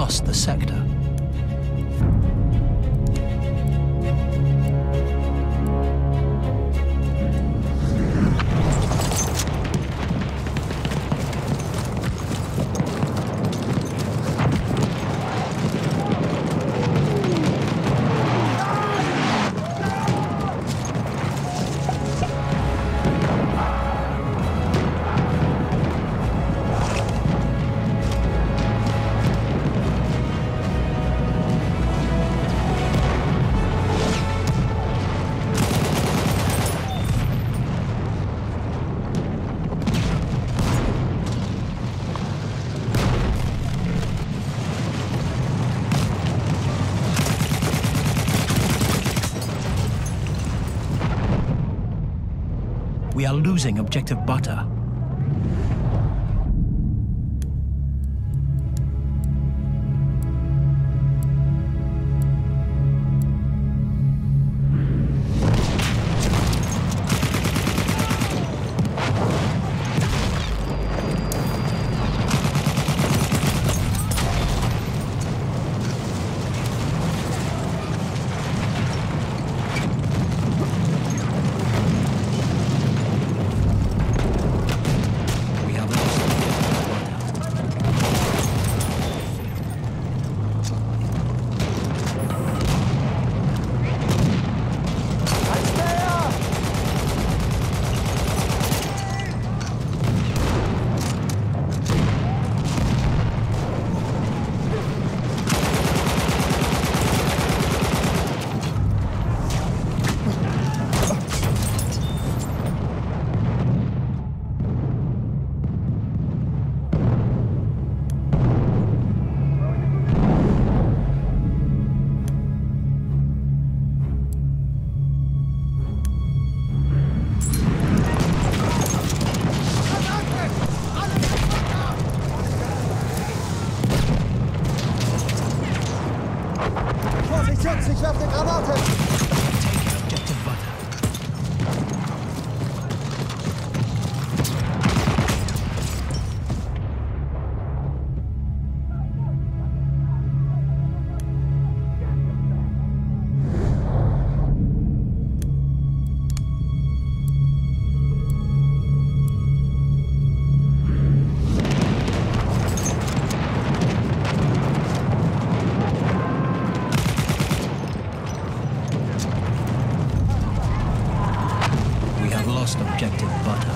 lost the sector. We are losing objective butter. Ich werfe eine Granate! Take objective butter. Lost objective butter.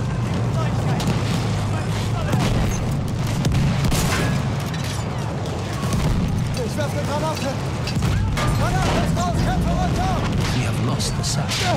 Ich werfe eine Granate! Granate ist raus! Kämpfe runter! We have lost the sector.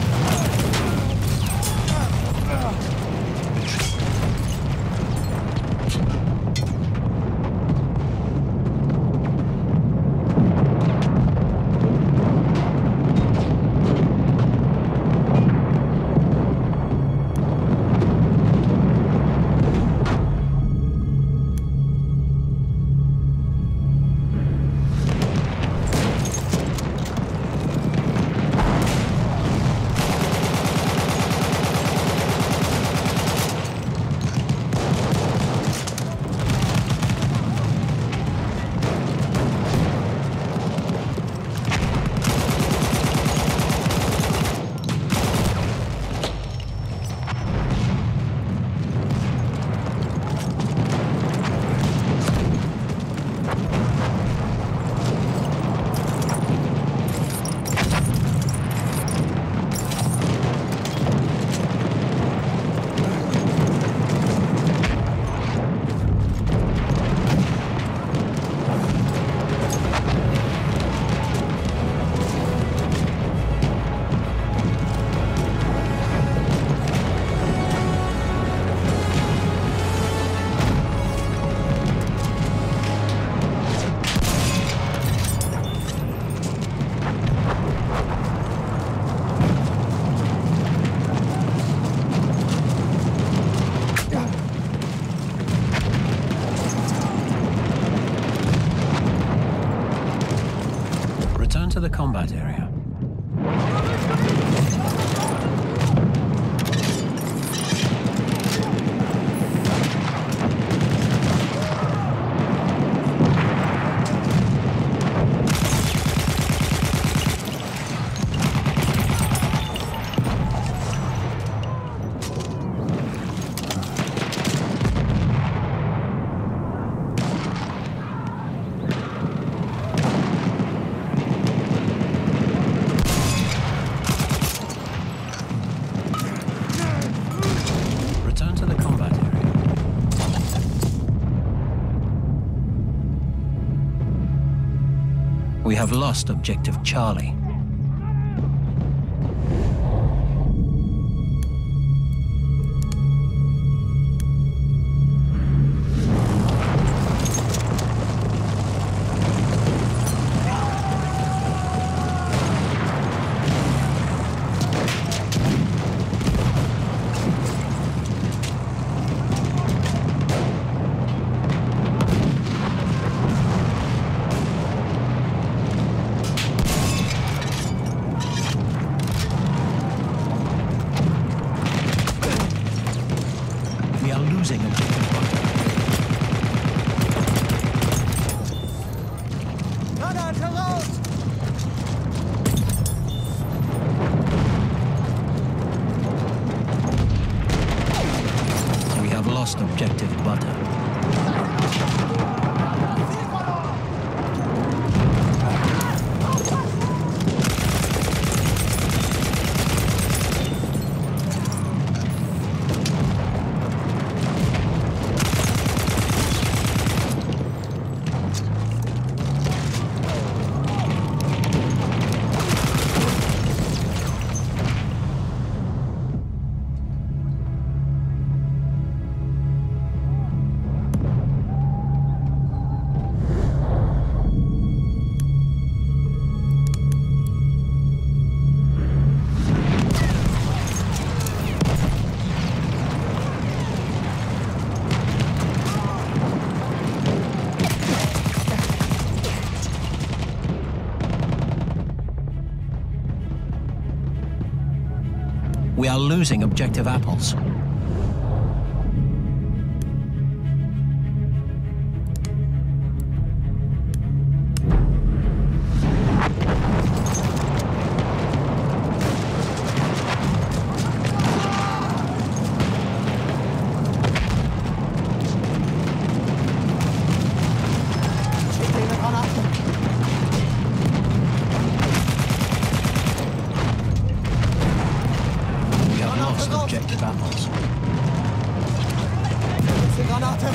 We have lost objective Charlie. Losing objective butter. Granate raus! We have lost objective butter. We are losing objective apples. Objective apples. Granate!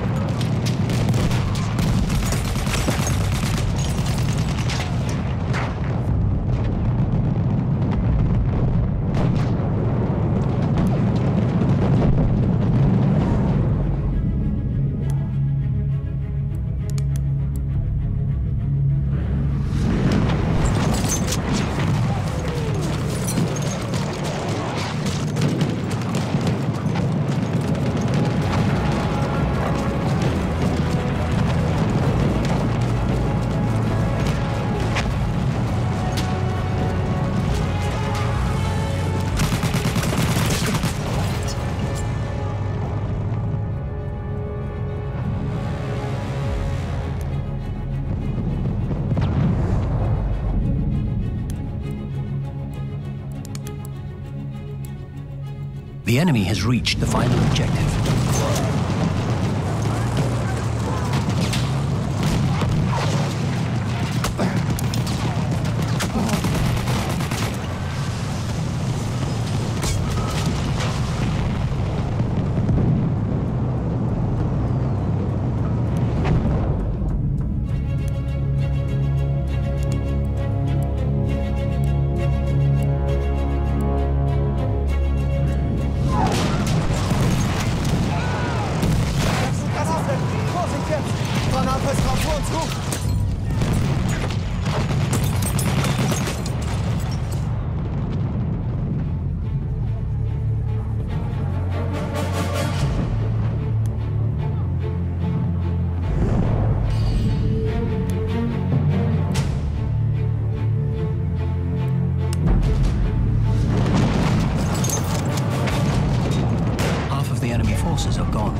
The enemy has reached the final objective. Forces are gone.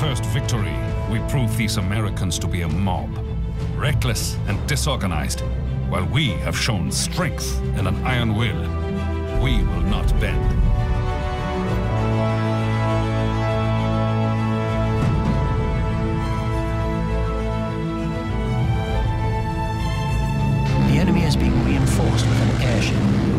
first victory, we prove these Americans to be a mob, reckless and disorganized, while we have shown strength and an iron will. We will not bend. The enemy is being reinforced with an airship.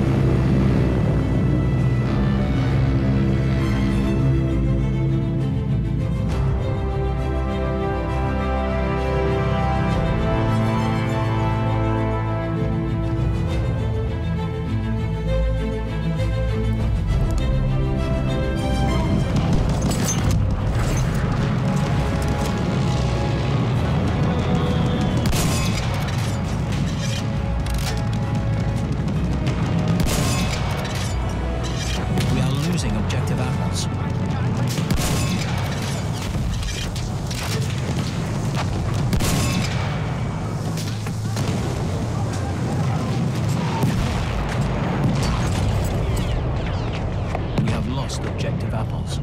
Objective apples. We have lost objective apples.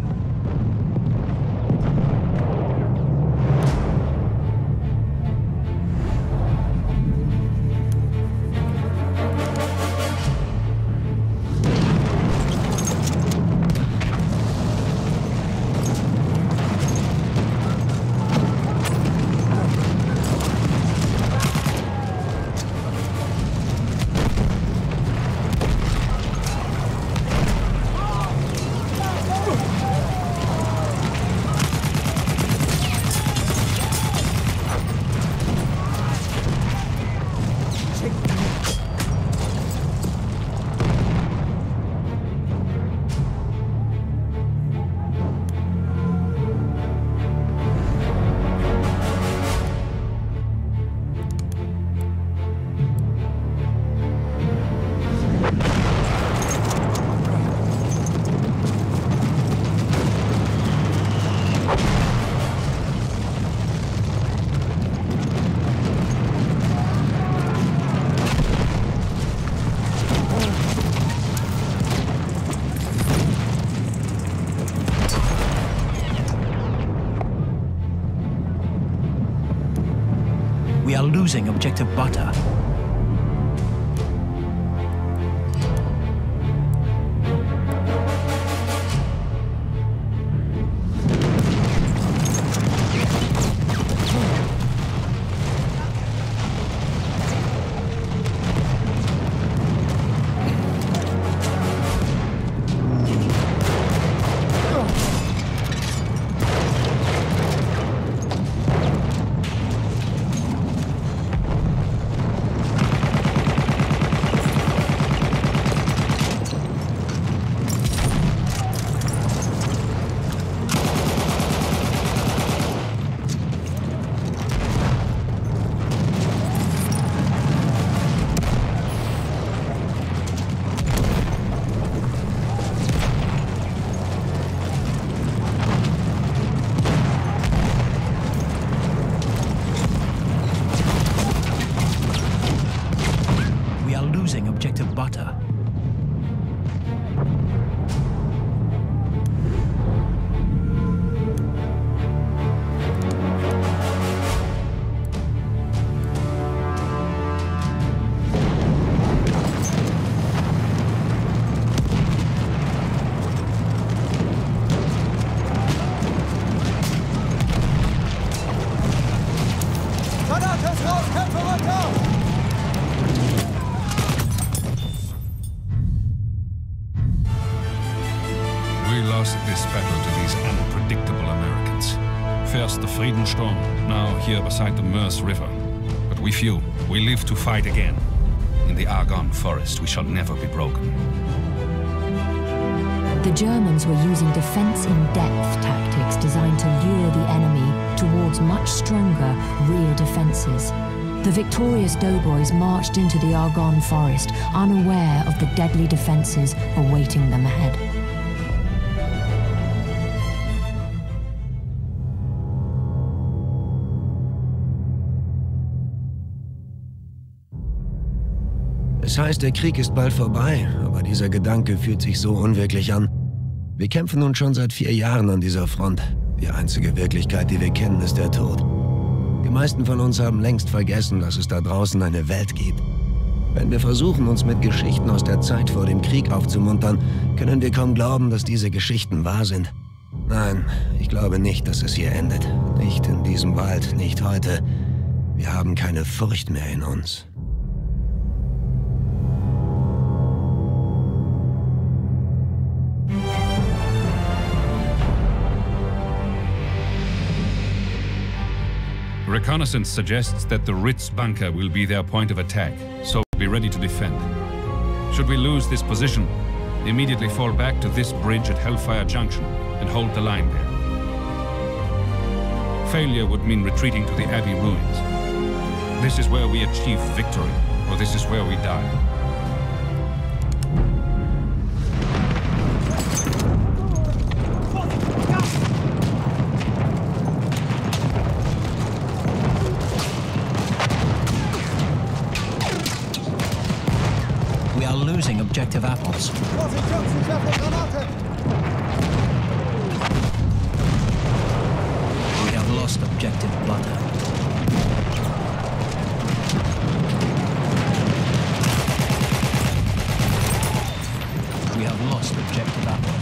We are losing objective butter. Objective butter. Granates raus, Kämpfer runter! We lost this battle to these unpredictable Americans. First the Friedensturm, now here beside the Meuse River. But we few, we live to fight again. In the Argone forest, we shall never be broken. The Germans were using defense-in-depth tactics designed to lure the enemy towards much stronger rear defenses. The victorious doughboys marched into the Argone forest, unaware of the deadly defenses awaiting them ahead. Es heißt, der Krieg ist bald vorbei, aber dieser Gedanke fühlt sich so unwirklich an. Wir kämpfen nun schon seit 4 Jahren an dieser Front. Die einzige Wirklichkeit, die wir kennen, ist der Tod. Die meisten von uns haben längst vergessen, dass es da draußen eine Welt gibt. Wenn wir versuchen, uns mit Geschichten aus der Zeit vor dem Krieg aufzumuntern, können wir kaum glauben, dass diese Geschichten wahr sind. Nein, ich glaube nicht, dass es hier endet. Nicht in diesem Wald, nicht heute. Wir haben keine Furcht mehr in uns. Reconnaissance suggests that the Ritz bunker will be their point of attack, so be ready to defend. Should we lose this position, immediately fall back to this bridge at Hellfire Junction and hold the line there. Failure would mean retreating to the Abbey ruins. This is where we achieve victory, or this is where we die. We are losing objective apples. We have lost objective butter. We have lost objective apples.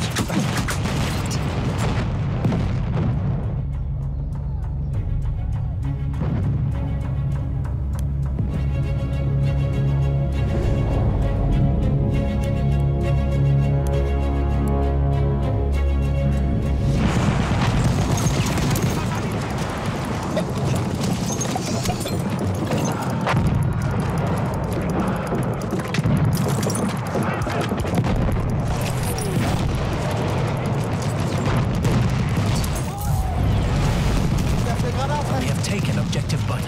We have taken objective butter.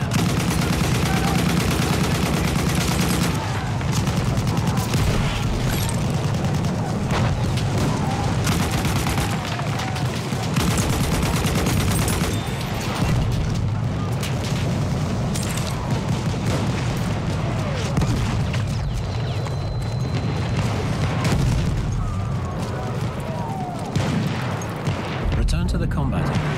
Return to the combat area.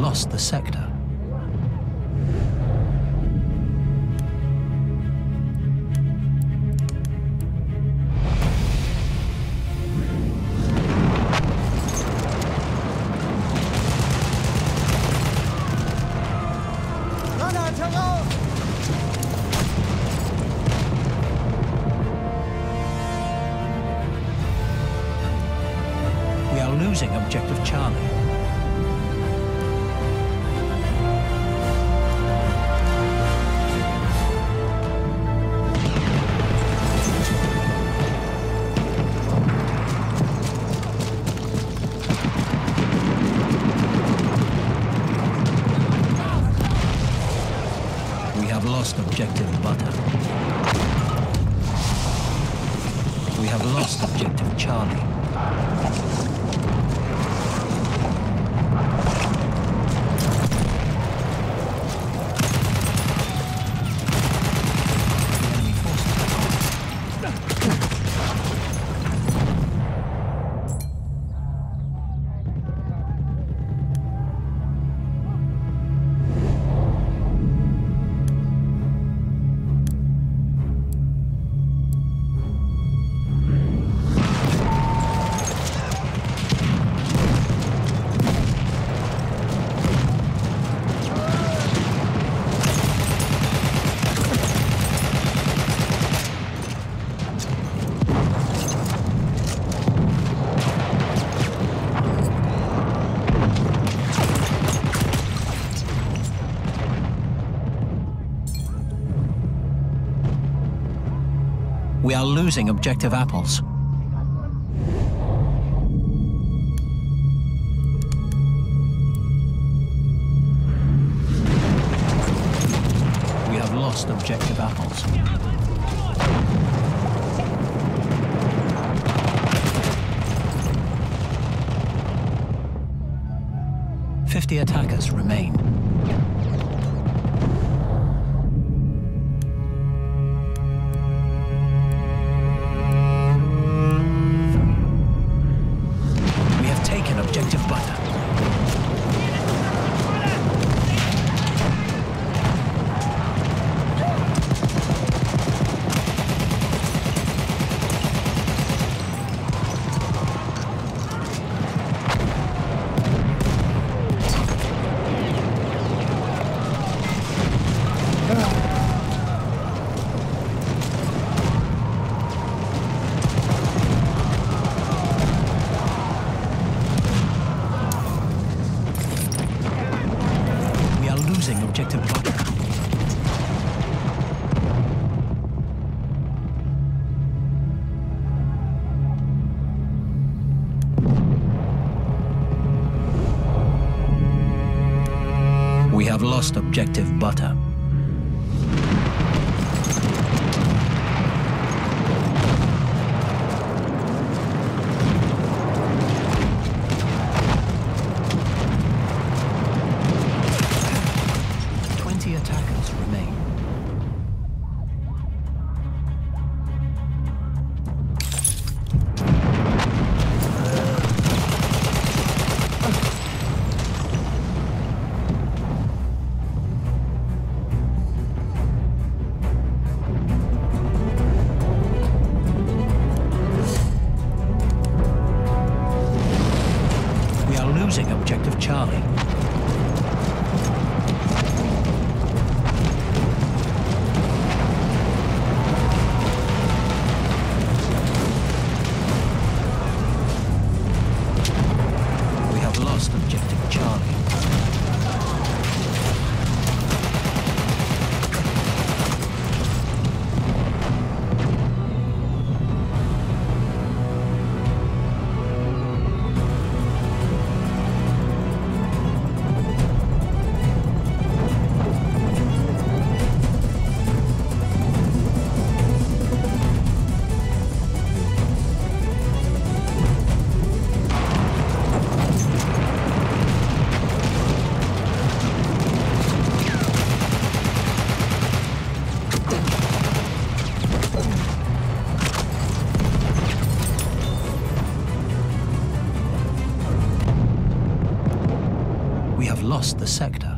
lost the sector. Granate raus! We are losing objective Charlie. We have lost objective Butter. We have lost objective Charlie. We are losing objective apples. We have lost objective apples. Fifty attackers remain. Objective Butter. Objective Butter. We have lost objective Butter. Attackers remain. lost the sector.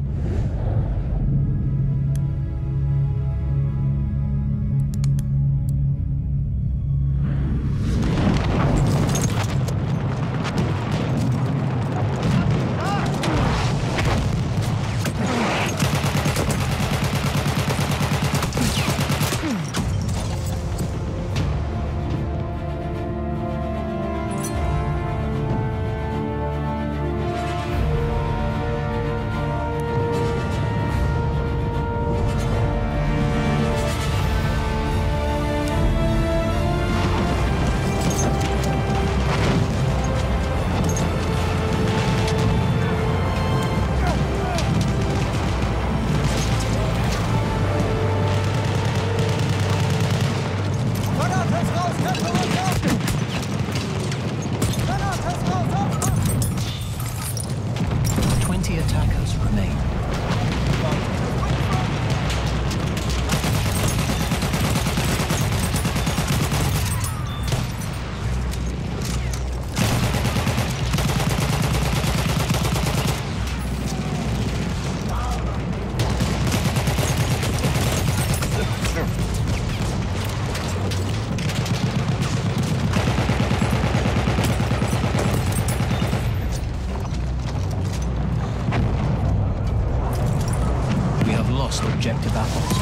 Objective apples.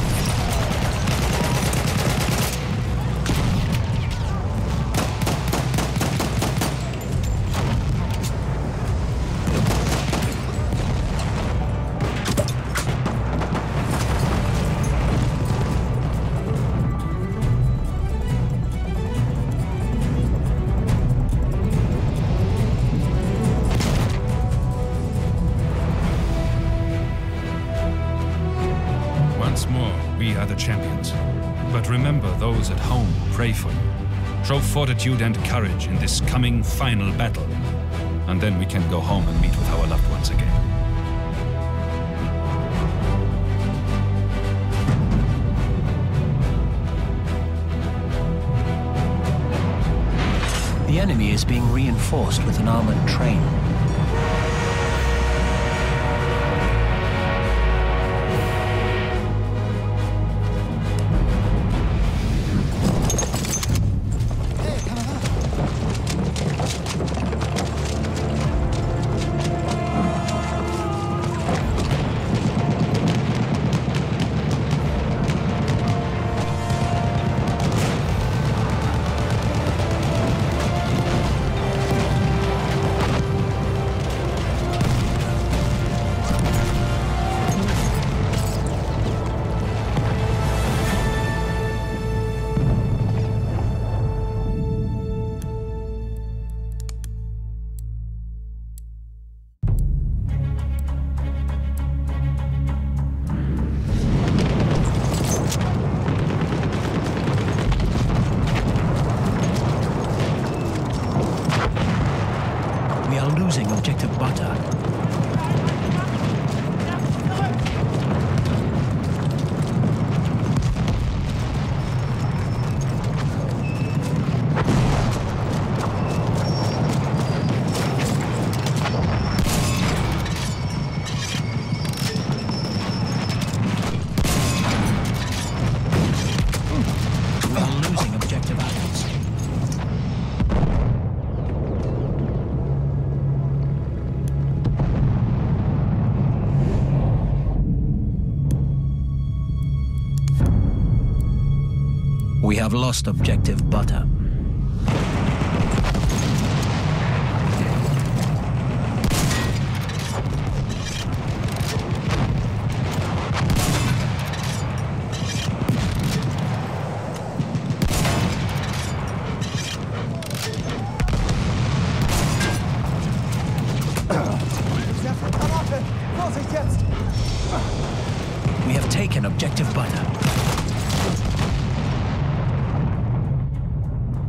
Champions. But remember, those at home pray for you. Show fortitude and courage in this coming final battle. And then we can go home and meet with our loved ones again. The enemy is being reinforced with an armored train. Losing objective butter. We are losing objective apples. We have lost objective butter. We have taken objective butter.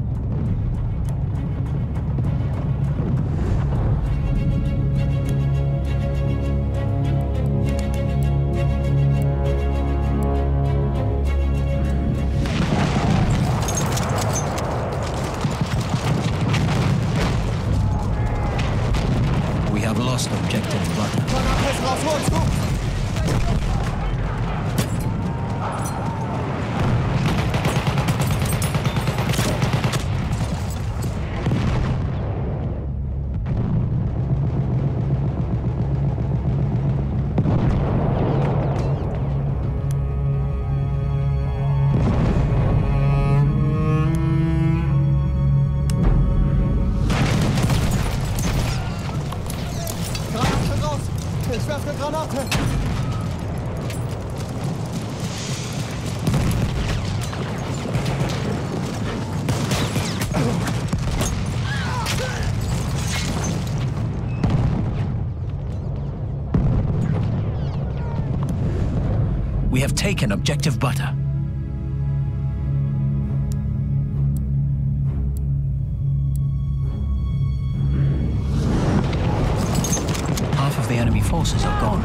taken objective butter. Half of the enemy forces are gone.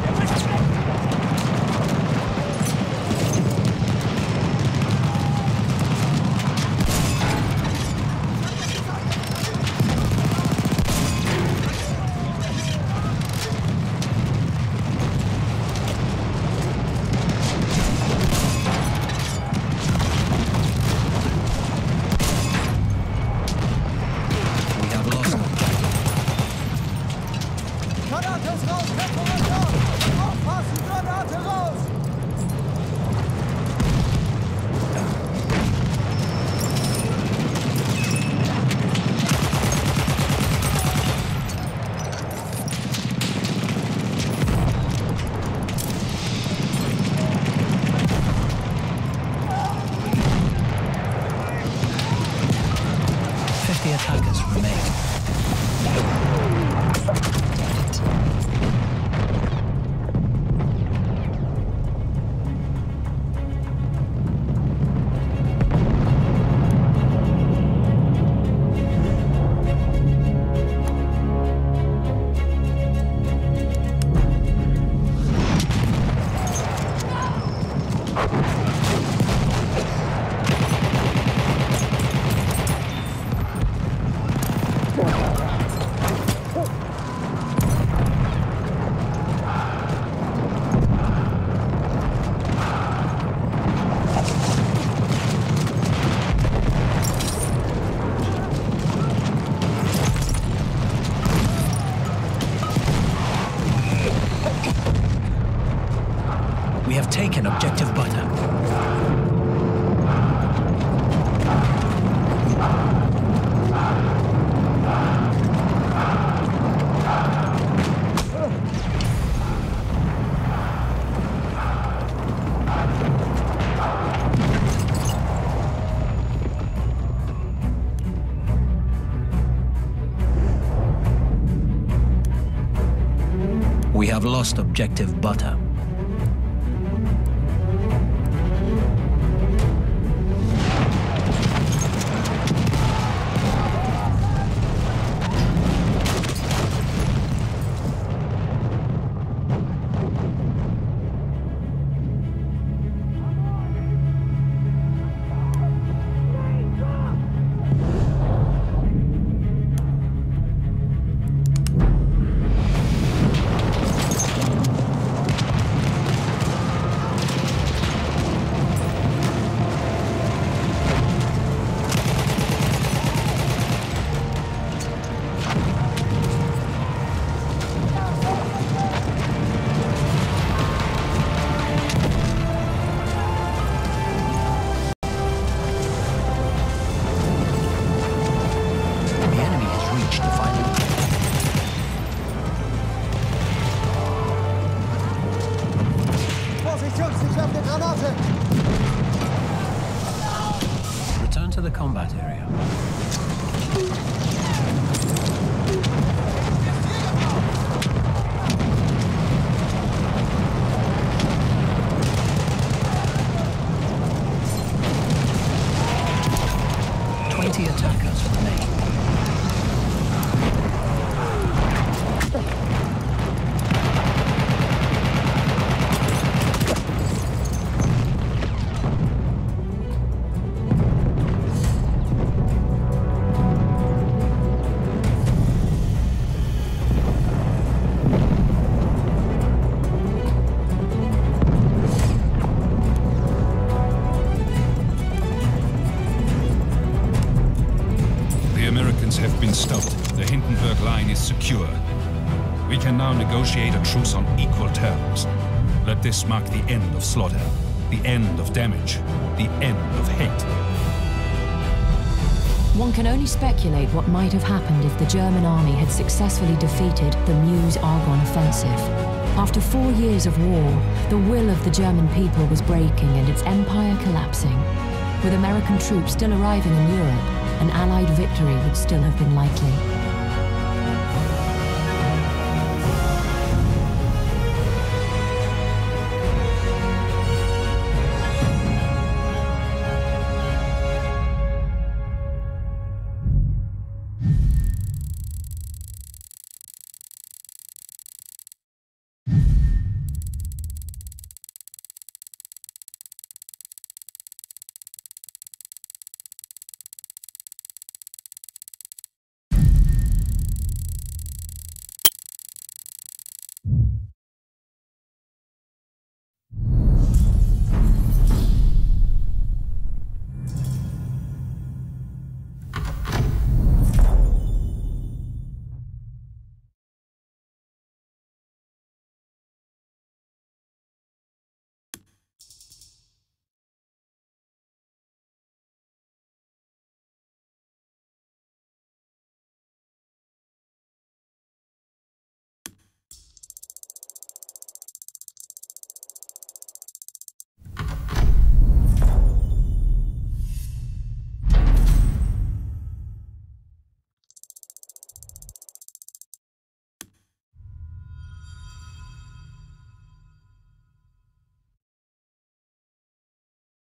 Granate ist raus! Kämpfer runter! Aufpassen! Granate raus! Attackers remain. We have taken objective butter. We have lost objective butter. Return to the combat area. Attackers remain. Have been stopped. The Hindenburg line is secure. We can now negotiate a truce on equal terms. Let this mark the end of slaughter, the end of damage, the end of hate. One can only speculate what might have happened if the German army had successfully defeated the Meuse-Argonne offensive. After 4 years of war, the will of the German people was breaking and its empire collapsing. With American troops still arriving in Europe, an Allied victory would still have been likely.